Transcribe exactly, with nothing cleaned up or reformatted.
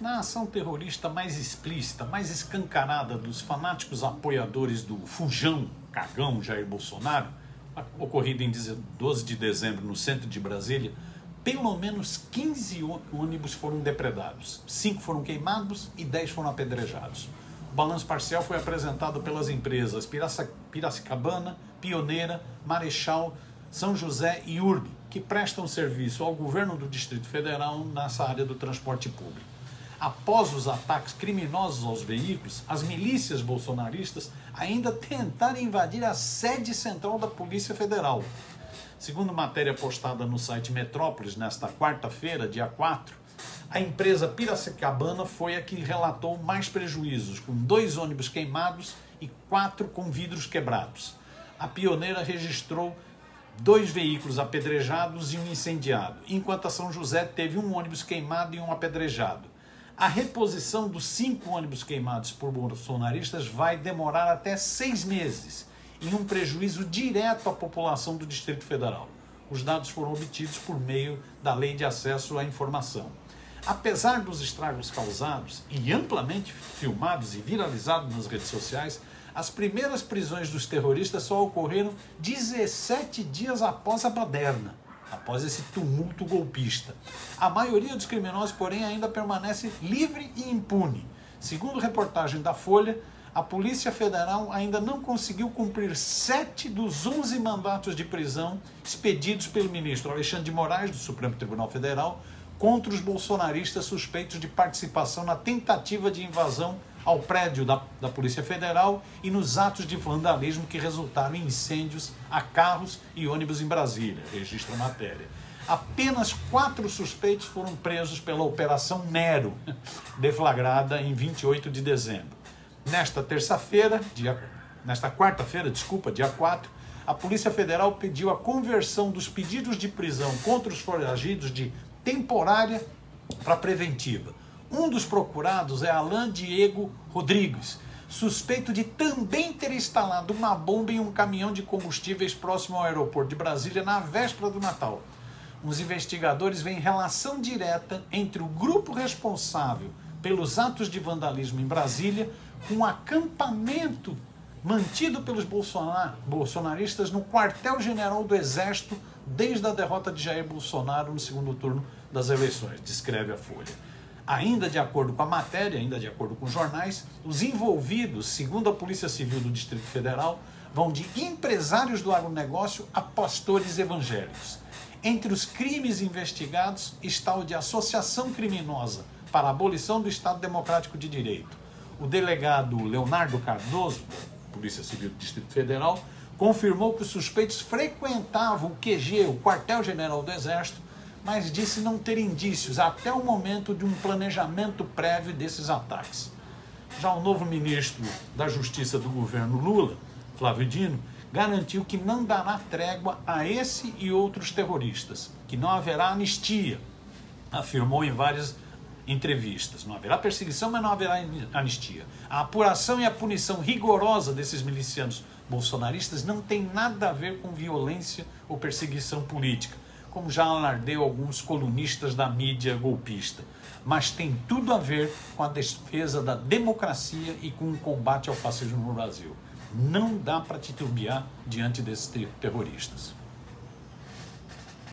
Na ação terrorista mais explícita, mais escancarada dos fanáticos apoiadores do fujão, cagão Jair Bolsonaro, ocorrida em doze de dezembro no centro de Brasília, pelo menos quinze ônibus foram depredados, cinco foram queimados e dez foram apedrejados. O balanço parcial foi apresentado pelas empresas Piracicabana, Pioneira, Marechal, São José e Urb, que prestam serviço ao governo do Distrito Federal nessa área do transporte público. Após os ataques criminosos aos veículos, as milícias bolsonaristas ainda tentaram invadir a sede central da Polícia Federal. Segundo matéria postada no site Metrópolis nesta quarta-feira, dia quatro, a empresa Piracicabana foi a que relatou mais prejuízos, com dois ônibus queimados e quatro com vidros quebrados. A Pioneira registrou dois veículos apedrejados e um incendiado, enquanto a São José teve um ônibus queimado e um apedrejado. A reposição dos cinco ônibus queimados por bolsonaristas vai demorar até seis meses, em um prejuízo direto à população do Distrito Federal. Os dados foram obtidos por meio da Lei de Acesso à Informação. Apesar dos estragos causados e amplamente filmados e viralizados nas redes sociais, as primeiras prisões dos terroristas só ocorreram dezessete dias após a baderna, após esse tumulto golpista. A maioria dos criminosos, porém, ainda permanece livre e impune. Segundo reportagem da Folha, a Polícia Federal ainda não conseguiu cumprir sete dos onze mandatos de prisão expedidos pelo ministro Alexandre de Moraes, do Supremo Tribunal Federal, contra os bolsonaristas suspeitos de participação na tentativa de invasão ao prédio da, da Polícia Federal e nos atos de vandalismo que resultaram em incêndios a carros e ônibus em Brasília, registra a matéria. Apenas quatro suspeitos foram presos pela Operação Nero, deflagrada em vinte e oito de dezembro. Nesta terça-feira, dia, nesta quarta-feira, desculpa, dia quatro, a Polícia Federal pediu a conversão dos pedidos de prisão contra os foragidos de temporária para preventiva. Um dos procurados é Alan Diego Rodrigues, suspeito de também ter instalado uma bomba em um caminhão de combustíveis próximo ao aeroporto de Brasília na véspera do Natal. Os investigadores veem relação direta entre o grupo responsável pelos atos de vandalismo em Brasília com o acampamento mantido pelos bolsonar, bolsonaristas no quartel-general do Exército desde a derrota de Jair Bolsonaro no segundo turno das eleições, descreve a Folha. Ainda de acordo com a matéria, ainda de acordo com os jornais, os envolvidos, segundo a Polícia Civil do Distrito Federal, vão de empresários do agronegócio a pastores evangélicos. Entre os crimes investigados está o de associação criminosa para a abolição do Estado Democrático de Direito. O delegado Leonardo Cardoso, da Polícia Civil do Distrito Federal, confirmou que os suspeitos frequentavam o Q G, o quartel-general do Exército, mas disse não ter indícios até o momento de um planejamento prévio desses ataques. Já o novo ministro da Justiça do governo Lula, Flávio Dino, garantiu que não dará trégua a esse e outros terroristas, que não haverá anistia, afirmou em várias entrevistas. Não haverá perseguição, mas não haverá anistia. A apuração e a punição rigorosa desses milicianos bolsonaristas não tem nada a ver com violência ou perseguição política, como já alardeiam alguns colunistas da mídia golpista, mas tem tudo a ver com a defesa da democracia e com o combate ao fascismo no Brasil. Não dá para titubear diante desses terroristas.